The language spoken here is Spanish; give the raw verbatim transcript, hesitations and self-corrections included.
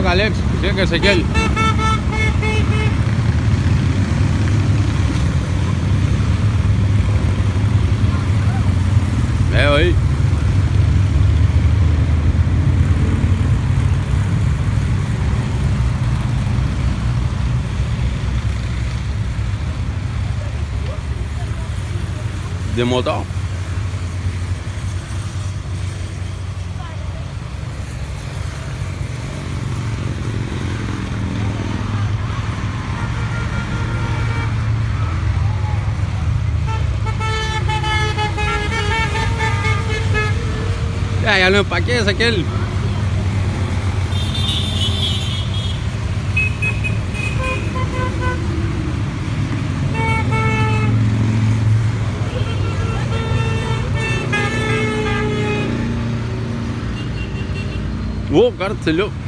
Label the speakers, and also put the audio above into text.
Speaker 1: Toca Alex, sigue que Ezequiel. Veo ahí. De moto. Ya, ya lo empaqué, Ezequiel. Oh, cárcelo.